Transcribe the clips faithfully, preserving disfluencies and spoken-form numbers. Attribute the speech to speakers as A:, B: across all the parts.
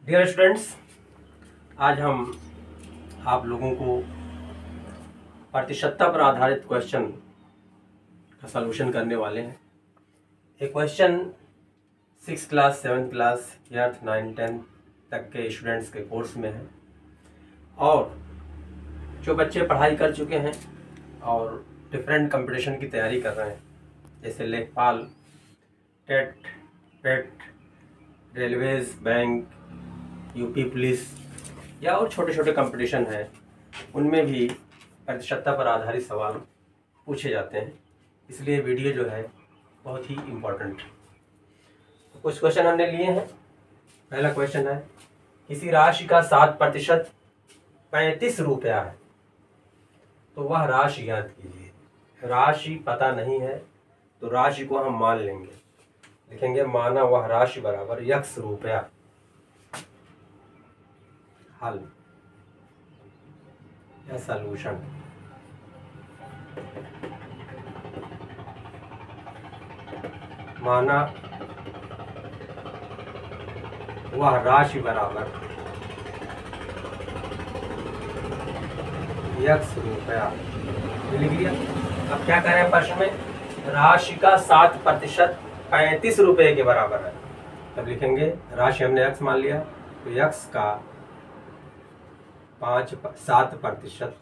A: Dear students, आज हम आप लोगों को प्रतिशतता पर आधारित क्वेश्चन का सलूशन करने वाले हैं। ये question six class, seventh class, eighth, nine, tenth तक के स्टूडेंट्स के कोर्स में है और जो बच्चे पढ़ाई कर चुके हैं और डिफरेंट कंपटीशन की तैयारी कर रहे हैं, जैसे लेखपाल, TET, PET, railways, bank, UP police या और छोटे छोटे कंपटीशन हैं, उनमें भी प्रतिशतता पर आधारित सवाल पूछे जाते हैं। इसलिए वीडियो जो है बहुत ही इम्पोर्टेंट है। तो कुछ क्वेश्चन हमने लिए हैं। पहला क्वेश्चन है, किसी राशि का सात प्रतिशत पैंतीस रुपया है तो वह राशि ज्ञात कीजिए। राशि पता नहीं है तो राशि को हम मान लेंगे, लिखेंगे माना वह राशि बराबर यक्स रुपया। हल या सलूशन। माना वह राशि बराबर यक्स रुपया, लिख लिया। अब क्या कह रहे हैं प्रश्न में, राशि का सात प्रतिशत पैंतीस रुपये के बराबर है। तब लिखेंगे राशि हमने यक्स मान लिया तो यक्स का पाँच सात प्रतिशत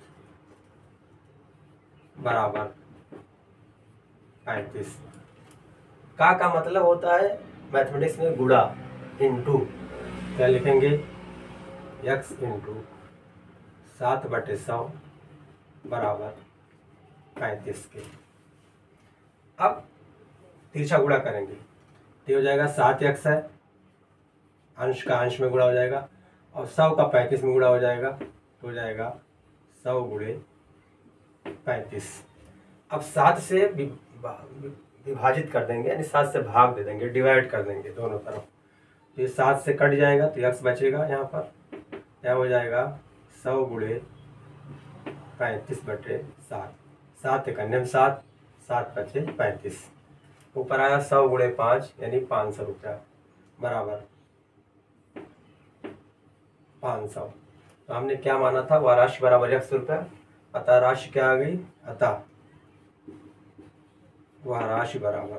A: बराबर पैंतीस। का का मतलब होता है मैथमेटिक्स में गुणा, इंटू। क्या लिखेंगे, यक्स इंटू सात बटे सौ बराबर पैंतीस के। अब तिरछा गुणा करेंगे तो हो जाएगा सात यक्स है, अंश का अंश में गुणा हो जाएगा और सौ का पैंतीस में गुणा हो जाएगा तो हो जाएगा सौ गुणे पैंतीस। अब सात से विभाजित कर देंगे, यानी सात से भाग दे देंगे, डिवाइड कर देंगे दोनों तरफ। तो ये सात से कट जाएगा तो यक्स बचेगा, यहाँ पर क्या हो जाएगा सौ गुणे पैंतीस बटे सात। सात एक अन्य सात, सात बचे पैंतीस। ऊपर आया सौ गुणे पाँच यानी पाँच सौ रुपया बराबर पाँच सौ। तो हमने क्या माना था, वह राशि बराबर यक्स रुपया। अतः राशि क्या आ गई, अतः वह राशि बराबर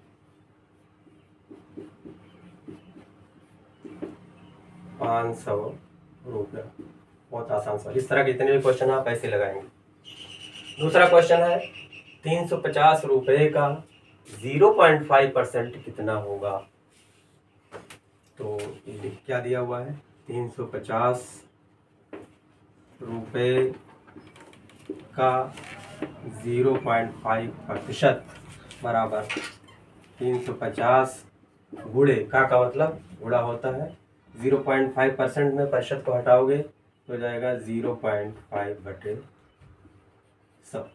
A: पाँच सौ रुपया। बहुत आसान सवाल। इस तरह के जितने भी क्वेश्चन आप ऐसे लगाएंगे। दूसरा क्वेश्चन है, तीन सौ पचास रुपये का जीरो पॉइंट फाइव परसेंट कितना होगा। तो ये क्या दिया हुआ है, तीन सौ पचास रुपये का जीरो पॉइंट फाइव प्रतिशत बराबर तीन सौ पचास गुणे, का का मतलब गुणा होता है, जीरो पॉइंट फाइव परसेंट में प्रतिशत को हटाओगे तो हो जाएगा जीरो पॉइंट फाइव बटे सब।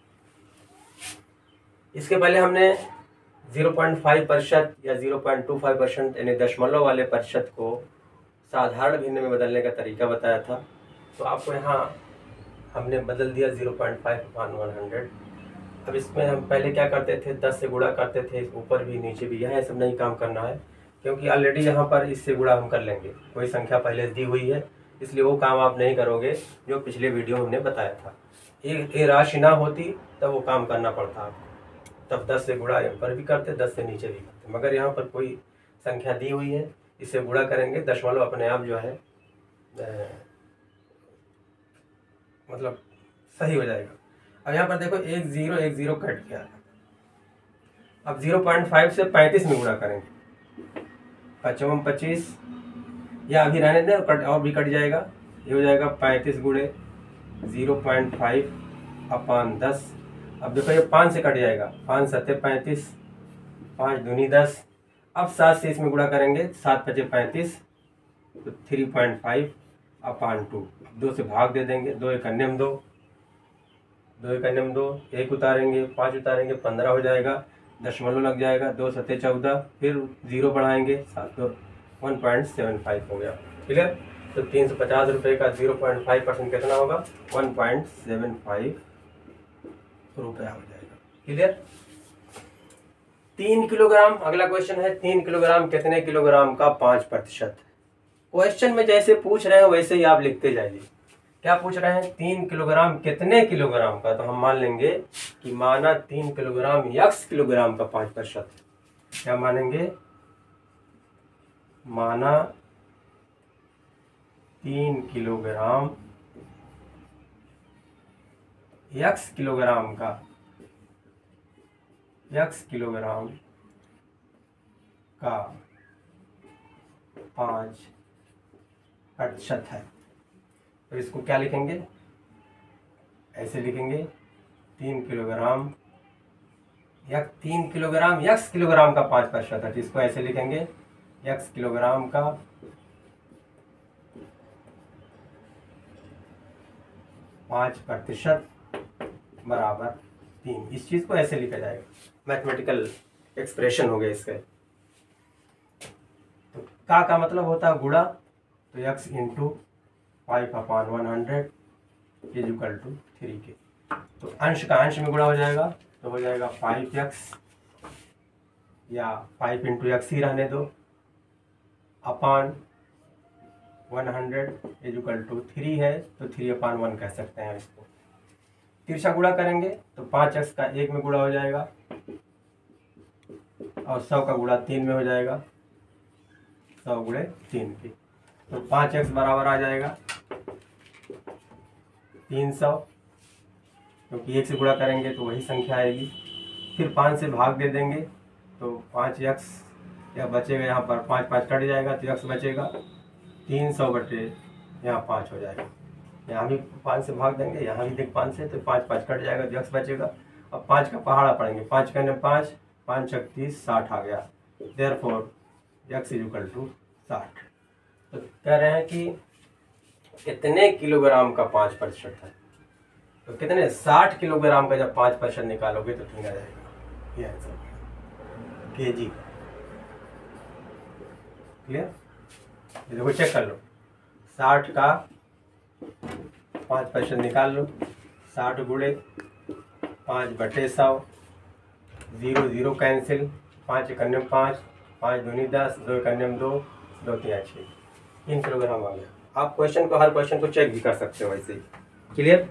A: इसके पहले हमने जीरो पॉइंट फाइव प्रतिशत या zero point two five percent यानी दशमलव वाले प्रतिशत को साधारण भिन्न में बदलने का तरीका बताया था। तो आपको यहाँ हमने बदल दिया zero point five upon one hundred. अब इसमें हम पहले क्या करते थे, दस से गुणा करते थे, ऊपर भी नीचे भी। यहाँ सब नहीं काम करना है क्योंकि ऑलरेडी यहाँ पर इससे गुणा हम कर लेंगे, कोई संख्या पहले दी हुई है, इसलिए वो काम आप नहीं करोगे जो पिछले वीडियो में हमने बताया था। एक ये राशि ना होती तब वो काम करना पड़ता आपको, तब दस से गुणा ऊपर भी करते, दस से नीचे भी करते। मगर यहाँ पर कोई संख्या दी हुई है, इससे गुणा करेंगे, दशमलव अपने आप जो है ए, मतलब सही हो जाएगा। अब यहाँ पर देखो एक जीरो एक जीरो कट गया। अब जीरो पॉइंट फाइव से पैंतीस में गुणा करेंगे, पचपन पच्चीस, या अभी रहने दें कट और भी कट जाएगा। ये हो जाएगा पैंतीस गुणे जीरो पॉइंट फाइव अपान दस। अब देखो ये पाँच से कट जाएगा, पाँच सत्ते पैंतीस, पाँच दूनी दस। अब सात से इसमें गुणा करेंगे, सात पचे पैंतीस तो three point five upon two. दो से भाग दे देंगे, दो एक अन्यम दो, दो एक अन्यम दो, एक उतारेंगे, पाँच उतारेंगे, पंद्रह हो जाएगा, दशमलव लग जाएगा, दो सत्ते चौदह, फिर जीरो बढ़ाएंगे, सात दो वन पॉइंट सेवन फाइव हो गया। क्लियर। तो तीन सौ पचास रुपये का जीरो पॉइंट फाइव परसेंट कितना होगा, वन पॉइंट सेवन फाइव रुपया हो जाएगा। क्लियर। तीन किलोग्राम, अगला क्वेश्चन है, तीन किलोग्राम कितने किलोग्राम का पाँच प्रतिशत। क्वेश्चन में जैसे पूछ रहे हैं वैसे ही आप लिखते जाइए। क्या पूछ रहे हैं? तीन किलोग्राम कितने किलोग्राम का, तो हम मान लेंगे कि माना तीन किलोग्राम यक्स किलोग्राम का पाँच प्रतिशत। क्या मानेंगे? माना तीन किलोग्राम यक्स किलोग्राम का यक्स किलोग्राम का पाँच प्रतिशत है। तो इसको क्या लिखेंगे? ऐसे लिखेंगे तीन किलोग्राम यक तीन किलोग्राम यक्स किलोग्राम का पाँच प्रतिशत है। तो इसको ऐसे लिखेंगे यक्स किलोग्राम का पाँच प्रतिशत बराबर तीन। इस चीज़ को ऐसे लिखा जाएगा, मैथमेटिकल एक्सप्रेशन हो गया इसका। तो का का मतलब होता है गुणा, तो x into five upon one hundred is equal to three के। तो अंश का अंश में गुणा हो जाएगा, तो हो जाएगा फाइव यक्स या फाइव इंटू यक्स ही रहने दो upon one hundred is equal to three है, तो थ्री अपॉन वन कह सकते हैं इसको। तिरछा गुणा करेंगे तो पाँच एक्स का एक में गुणा हो जाएगा और सौ का गुणा तीन में हो जाएगा, सौ गुणे तीन की। तो पाँच एक्स बराबर आ जाएगा तीन सौ, क्योंकि एक से गुणा करेंगे तो वही संख्या आएगी। फिर पाँच से भाग दे देंगे तो पाँच एक्स या बचेगा, यहाँ पर पाँच पाँच कट जाएगा तो एक्स बचेगा तीन सौ बटे यहाँ पाँच हो जाएगा। यहाँ भी पाँच से भाग देंगे, यहाँ भी देख पाँच से, तो पाँच पाँच कट जाएगा तो एक्स बचेगा। अब पाँच का पहाड़ा पड़ेंगे, पाँच करने पाँच पाँच छत्तीस साठ आ गया, therefore x is equal to साठ। तो कह रहे हैं कि कितने किलोग्राम का पाँच प्रतिशत है, तो कितने साठ किलोग्राम का जब पाँच प्रतिशत निकालोगे तो ठीक आ जाएगा। ये आंसर के जी। क्लियर? ये देखो चेक कर लो, साठ का पाँच प्रतिशत निकाल लो, साठ गुणे पाँच बटे सौ, ज़ीरो ज़ीरो कैंसिल, पाँच इकन्ने में पाँच, पाँच दूनी दस, दो इकन्ने में दो, दो तीन छः, तीन किलोग्राम आ गया। आप क्वेश्चन को हर क्वेश्चन को चेक भी कर सकते हो वैसे ही। क्लियर?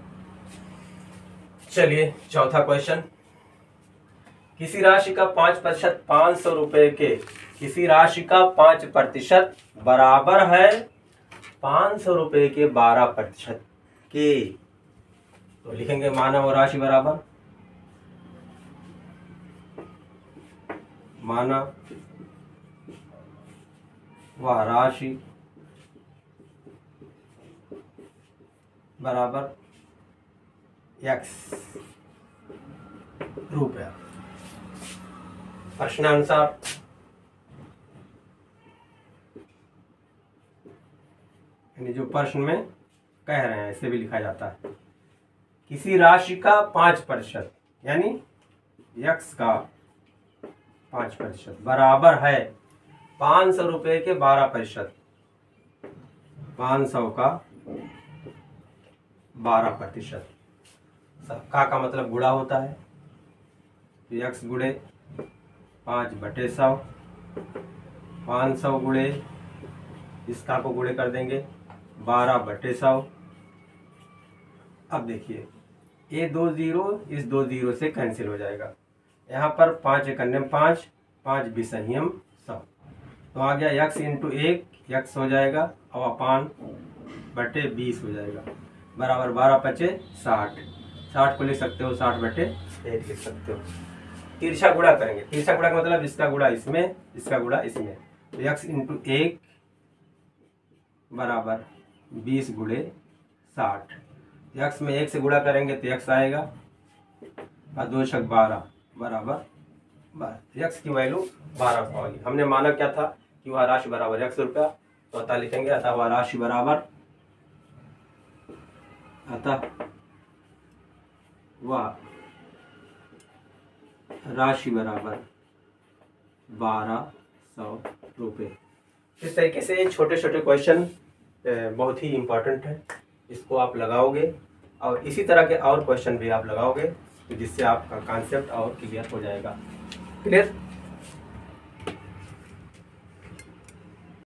A: चलिए चौथा क्वेश्चन, किसी राशि का पाँच प्रतिशत पाँच सौ रुपये के किसी राशि का पाँच प्रतिशत बराबर है पाँच सौ रुपये के बारह प्रतिशत के। तो लिखेंगे माना वो राशि बराबर, माना वह राशि बराबर एक्स रुपया। प्रश्नानुसार जो प्रश्न में कह रहे हैं इसे भी लिखा जाता है, किसी राशि का पाँच प्रतिशत यानी यक्स का पाँच प्रतिशत बराबर है पाँच सौ रुपये के बारह प्रतिशत, पाँच सौ का बारह प्रतिशत। का का मतलब गुणा होता है, तो यक्स गुणे पाँच बटे सौ, पाँच सौ गुणे इसका को गुणे कर देंगे बारह बटे सौ। अब देखिए ये दो जीरो इस दो जीरो से कैंसिल हो जाएगा, यहाँ पर पाँच इकन्ने में पाँच, पाँच बिसहियम सौ, तो आ गया यक्स इंटू एक, यक्स हो जाएगा और अपान बटे बीस हो जाएगा, बराबर बारह पचे साठ। साठ को लिख सकते हो साठ बटे एक लिख सकते हो। तिरछा गुणा करेंगे, तिरछा गुणा का मतलब इसका गुणा इसमें, इसका गुणा इसमें, तो यक्स इंटू एक बराबर बीस गुणे साठ। यक्स में एक से गुणा करेंगे तो यक्स आएगा और दो छक बारह बराबर बारह। यक्स की वैल्यू बारह होगी। हमने माना क्या था कि वह राशि बराबर यक्स रुपया, तो अतः लिखेंगे अतः वह राशि बराबर अतः वह राशि बराबर बारह सौ रुपये। इस तरीके से छोटे छोटे क्वेश्चन बहुत ही इम्पोर्टेंट है, इसको आप लगाओगे और इसी तरह के और क्वेश्चन भी आप लगाओगे तो जिससे आपका कॉन्सेप्ट और क्लियर हो जाएगा। क्लियर?